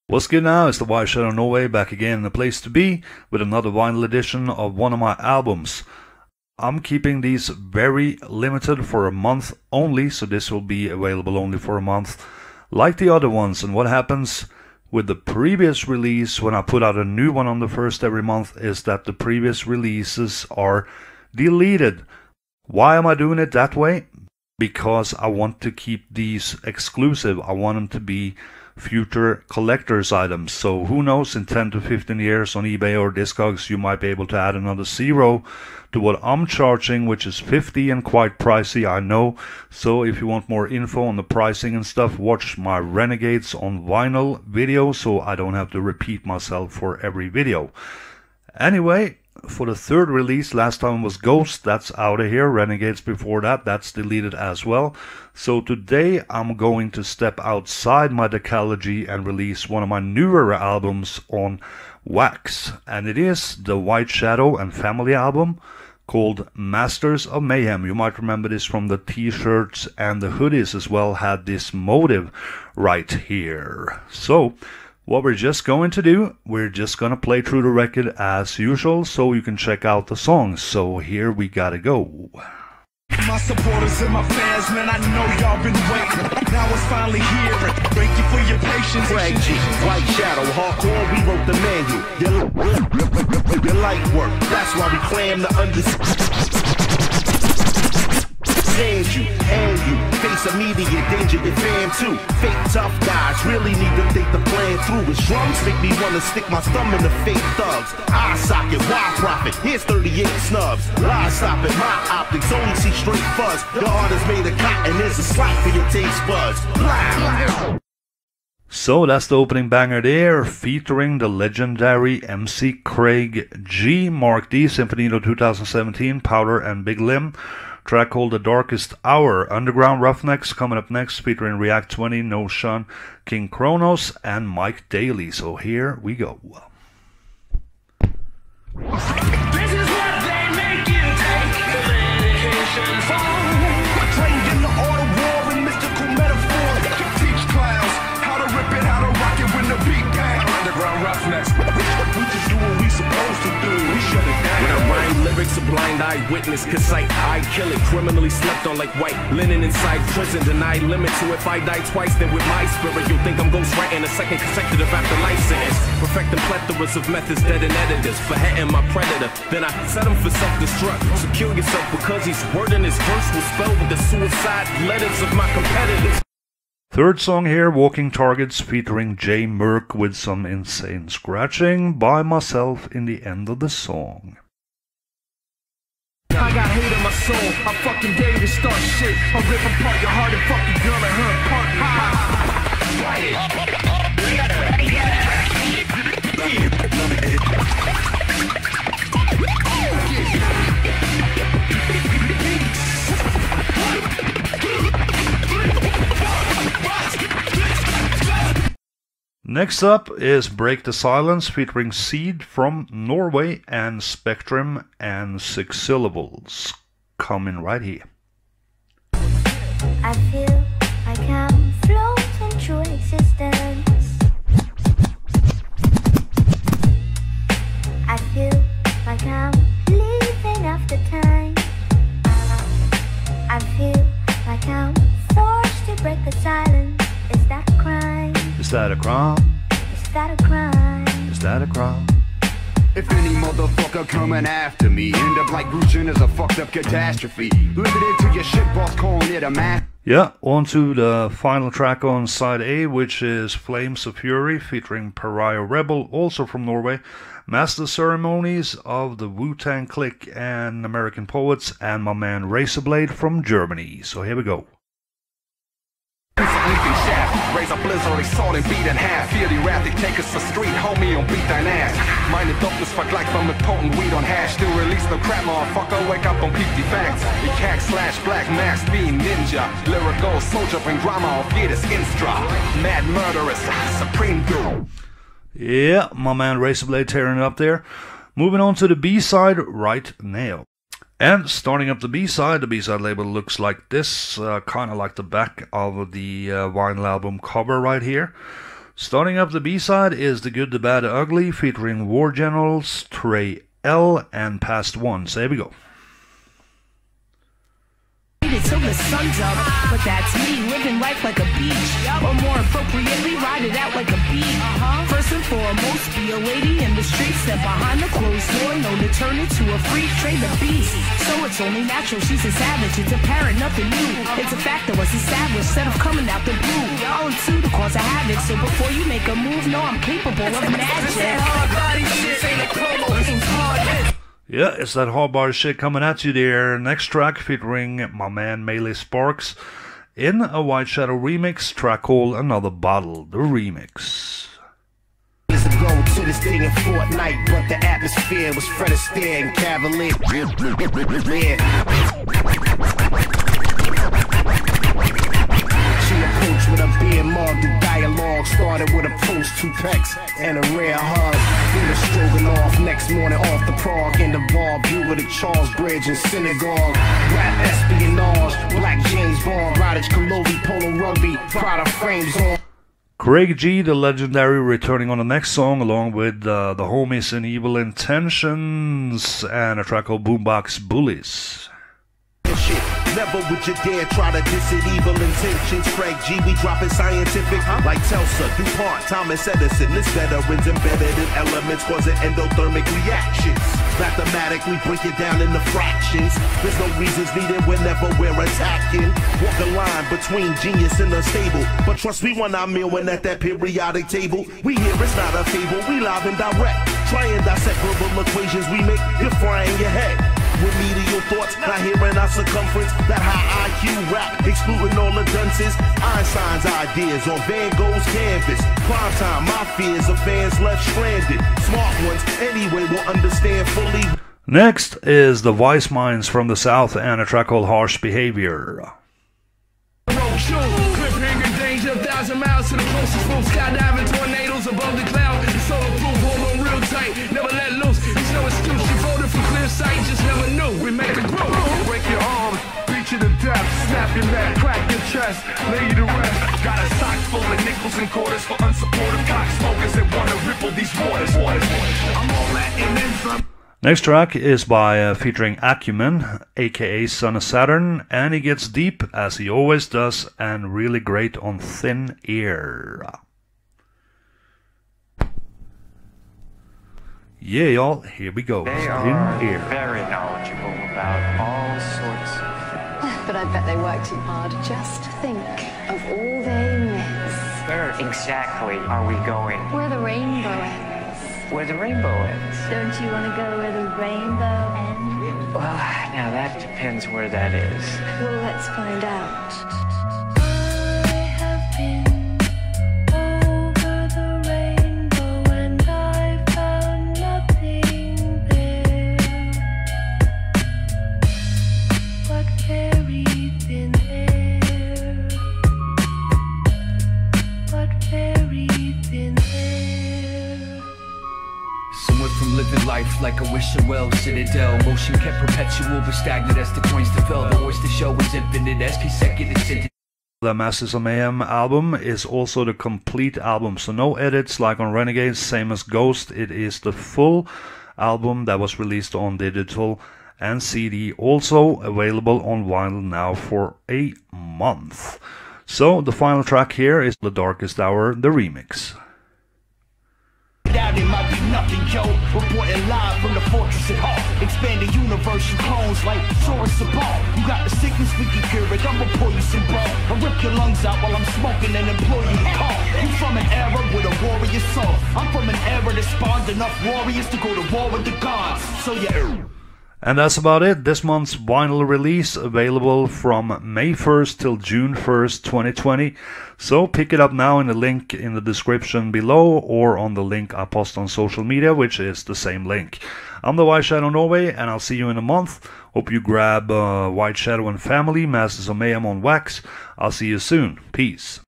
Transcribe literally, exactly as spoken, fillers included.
What's good now? It's the White Shadow Norway back again in the place to be with another vinyl edition of one of my albums. I'm keeping these very limited for a month only, so this will be available only for a month like the other ones. And what happens with the previous release when I put out a new one on the first every month is that the previous releases are deleted. Why am I doing it that way? Because I want to keep these exclusive. I want them to be future collector's items. So who knows, in ten to fifteen years on eBay or Discogs you might be able to add another zero to what I'm charging, which is fifty and quite pricey, I know. So if you want more info on the pricing and stuff, watch my Renegades on Vinyl video so I don't have to repeat myself for every video. Anyway, for the third release, last time was Ghost, that's out of here. Renegades before that, that's deleted as well. So today I'm going to step outside my decalogy and release one of my newer albums on wax. And it is the White Shadow and Family album called Masters of Mayhem. You might remember this from the t-shirts, and the hoodies as well had this motive right here. So what we're just going to do, we're just going to play through the record as usual so you can check out the songs. So here we gotta go. My supporters and my fans, man, I know y'all been waiting. Now it's finally here. Thank you for your patience. Greg G, White Shadow, hardcore, we wrote the manual. Your, your light work, that's why we clam the under. And you, and you face immediate danger, your fam too. Fake tough guys really need to think the plan through. His drums make me wanna stick my thumb in the fake thugs. Eye socket, wide profit, here's thirty-eight snubs. Lie stop at my optics, only see straight fuzz. Your heart is made of cotton, there's a slot for your taste buds. Blah. So that's the opening banger there, featuring the legendary M C Craig G, Mark D, Symphonino two thousand seventeen, Powder and Big Lim. Track called The Darkest Hour. Underground Roughnecks coming up next, featuring React twenty, No Shun, King Kronos, and Mike Daly. So here we go. This is what they make you take medication for. Trained in the art of war and mystical metaphor. Teach clowns how to rip it, how to rock it when the beat bang. Underground Roughnecks, we just do what we supposed to do. We shut it down. When I rhyme lyrics, a blind eyewitness could sight, I kill it. Criminally slept on like white linen inside prison. Denied limit to if I die twice, then with my spirit you'll think I'm ghost writing a second consecutive after life sentence. Perfecting plethoras of methods, dead and editors. Beheading my predator, then I set him for self-destruct. So kill yourself because he's wording his verse was spelled with the suicide letters of my competitors. Third song here, Walking Targets, featuring Jay Merck with some insane scratching by myself in the end of the song. I got hate in my soul, I'm fucking ready to start shit. I'll rip apart your heart and fuck your girl and her apart. Next up is Break the Silence, featuring Seed from Norway and Spectrum and Six Syllables. Coming right here. I feel like I'm floating through existence. I feel like I'm leaving after time. I feel like I'm forced to break the silence. Is that a crime? Is that a crime? Is that a crime? Is that a crime? If any motherfucker coming after me end up like Grushin is a fucked up catastrophe. Limited to your shit boss calling it a man. Yeah, on to the final track on side A, which is Flames of Fury, featuring Pariah Rebel, also from Norway, Master Ceremonies of the Wu-Tang Clique and American Poets, and my man Razorblade from Germany. So here we go. Raise a blizzard, assault and beat in half. Feel erratic, take us to street, homie, and beat that ass. Mind the darkness, fuck like from the potent weed on hash. Still release no crap, motherfucker, wake up on fifty facts. The cack slash black mask, being ninja. Lyrical soldier, bring drama off, get his instra. Mad murderous, supreme guru. Yeah, my man Razorblade tearing it up there. Moving on to the B-side right now. And starting up the B-side, the B-side label looks like this, uh, kind of like the back of the uh, vinyl album cover right here. Starting up the B-side is The Good, the Bad, the Ugly featuring War Generals, Trey L, and Past One. So here we go. Till the sun's up, but that's me living life like a beach, or more appropriately, ride it out like a bee. Uh-huh. First and foremost, be a lady in the streets, step behind the closed door, known to turn into a freak, trade the beast. So it's only natural, she's a savage, it's apparent, nothing new. It's a fact that was established, instead of coming out the blue. All into the cause of havoc, so before you make a move, know I'm capable of magic. Yeah, it's that hard bar shit coming at you there. Next track featuring my man Melee Sparks in a White Shadow remix, track called Another Bottle, the remix. Years ago to this thing in Fortnite, but the atmosphere was Fred Astaire and Cavalier. She approached with a beer mug, the dialogue started with a post, two pecs, and a rare hug. We were stroking off next morning off the Prague in the bar, view of the Charles Bridge and synagogue. Rap espionage, Black James Bond, Radic, Kalovi, Polo Rugby, Prada frames on. Craig G, the legendary, returning on the next song along with uh, the homies in Evil Intentions and a track called Boombox Bullies. Shit. Never would you dare try to diss it, evil intentions. Craig G, we dropping scientific huh? like Telsa, DuPont, Thomas Edison. This veterans embedded in elements causing endothermic reactions. Mathematically break it down into fractions. There's no reasons needed whenever we're attacking. Walk a line between genius and unstable. But trust me when I'm mealing at that periodic table. We here, it's not a fable, we live and direct. Try and dissect verbal equations we make, you're frying your head. Remedial thoughts, not hearing our circumference. That high I Q rap, excluding all the dunces. Einstein's ideas on Van Gogh's canvas. Prime time, my fears of fans left stranded. Smart ones, anyway, will understand fully. Next is the Vice Minds from the South and a track called Harsh Behavior. Cliffhanger danger, a thousand miles to the closest room. Skydiving tornadoes above the cloud. Solo proof, hold on real tight. Never let loose. It's no excuse. You voted for clear sight, just never knew. We make it grow. Break your arms, beat you to death. Snap your neck, crack your chest, lay you to rest. Got a sock full of nickels and quarters for unsupportive cock smokers that wanna ripple these waters. waters. I'm all that and then some. Next track is by uh, featuring Acumen, aka Son of Saturn, and he gets deep as he always does, and really great on Thin Air. Yeah, y'all, here we go. They Thin are Air. very knowledgeable about all sorts of... But I bet they work too hard. Just think of all they miss. Where exactly are we going? Where the rainbow ends. Where the rainbow ends? Don't you want to go where the rainbow ends? Well, now that depends where that is. Well, let's find out. I have been over the rainbow and I found nothing there but very thin air, but very thin air. Somewhere from living life like a wishing well citadel. Motion kept perpetual but stagnant as the coins develop. The oyster show is infinite as consecutive sentence. The Masters of Mayhem album is also the complete album, so no edits like on Renegades, same as Ghost. It is the full album that was released on digital and C D, also available on vinyl now for a month. So the final track here is The Darkest Hour, the remix. Doubt it might be nothing, yo. Reporting live from the fortress at heart. Expand the universe, you clones like Taurus and Ball. You got the sickness, we can cure it. I'ma pour you some ball. I rip your lungs out while I'm smoking and implore you to call. You from an era with a warrior soul. I'm from an era that spawned enough warriors to go to war with the gods. So yeah. And that's about it. This month's vinyl release available from May first till June first, twenty twenty. So pick it up now in the link in the description below or on the link I post on social media, which is the same link. I'm the White Shadow Norway, and I'll see you in a month. Hope you grab uh, White Shadow and Family, Masters of Mayhem on wax. I'll see you soon. Peace.